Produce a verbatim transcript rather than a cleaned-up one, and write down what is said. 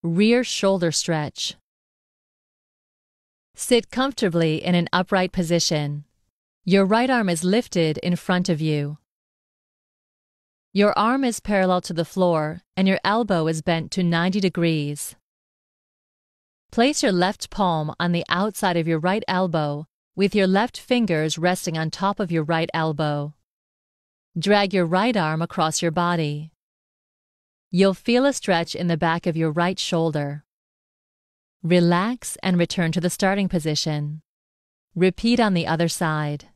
Rear shoulder stretch. Sit comfortably in an upright position. Your right arm is lifted in front of you. Your arm is parallel to the floor and your elbow is bent to ninety degrees. Place your left palm on the outside of your right elbow with your left fingers resting on top of your right elbow. Drag your right arm across your body. You'll feel a stretch in the back of your right shoulder. Relax and return to the starting position. Repeat on the other side.